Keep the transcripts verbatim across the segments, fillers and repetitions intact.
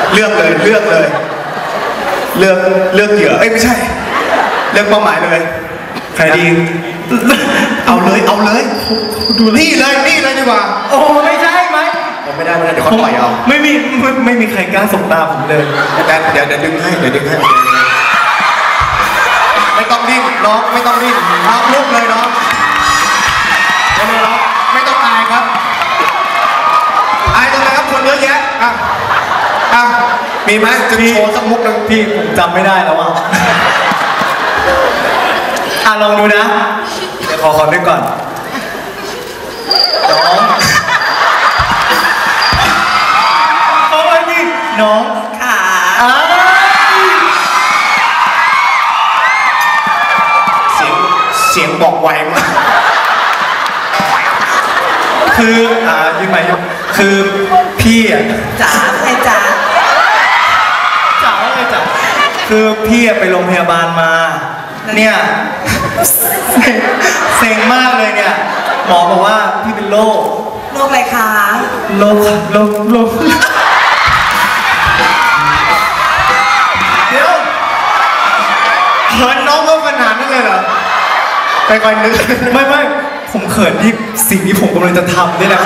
เลือกเลยเลือกเลยเลือกเลือกเหยื่อเอ้ยไม่ใช่เลือกเป้าหมายเลยใครดีเอาเลยเอาเลยดูนี่เลยนี่เลยดีกว่าโอ้ไม่ใช่ไหมผมไม่ได้ไม่ได้เดี๋ยวเขาต่อยเอาไม่มีไม่ไม่มีใครกล้าสบตาผมเลยแต่เดี๋ยวเดี๋ยวดึงให้เดี๋ยวดึงให้ไม่ต้องดิ้นน้องไม่ต้องดิ้นน้องลุกเลยน้องไม่ต้องน้องไม่ต้องอายครับอายตรงไหนครับคนเยอะแยะอ่ะอ่ะมีไหมจะโชว์สักมุกหนึ่งพี่ผมจำไม่ได้แล้วอ่ะอ่ะลองดูนะเดี๋ยวขอขอนึกก่อนน้องโอ้ยนี่น้องขาเสียงเสียงบอกไวมากคืออ่ายืนใหม่คือพี่อ่ะจ๋าใครจ๋าจ๋าอะไรจ๋าคือพี่ไปโรงพยาบาลมาเนี่ยเซ็งมากเลยเนี่ยหมอบอกว่าพี่เป็นโรคโรคอะไรคะโรคโรคโรคเดี๋ยวเขินน้องเขาขนาดนั้นเลยเหรอไปก่อนนึกไม่ไม่ผมเขินที่สิ่งที่ผมกำลังจะทำนี่แหละ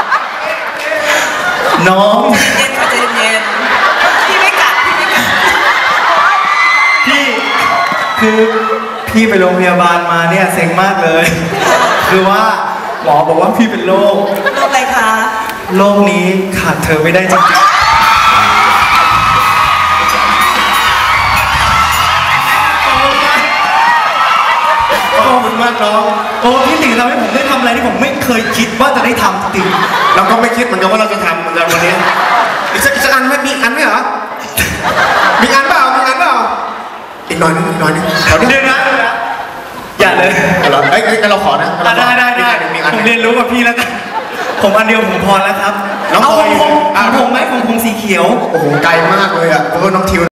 น้องเย็นใจเย็นพี่ไม่กัดพี่ไม่กัดพี่คือพี่ไปโรงพยาบาลมาเนี่ยเซ็งมากเลยคือว่าหมอบอกว่าพี่เป็นโรคโรคอะไรคะโรคนี้ขาดเธอไม่ได้จริงขอบคุณมากน้องโอ้พี่ติ๋งทำให้ผมได้ทำอะไรที่ผมไม่เคยคิดว่าจะได้ทำติ๋งเราก็ไม่คิดเหมือนกันว่าเราจะทำเหมือนกันวันนี้อีกสักอันไหมมีอันไหมเหรอมีอันเปล่ามีอันเปล่าอีกหน่อยนึงอีกหน่อยนึงเดี๋ยวนะอย่าเลยเราเอ้ยเราขอนะได้ได้ได้ผมเรียนรู้กับพี่แล้วกันผมอันเดียวผมพอแล้วครับน้องเอาผมผมผมไหมผมผมสีเขียวโอ้โหไกลมากเลยอ่ะเพราะน้องทิว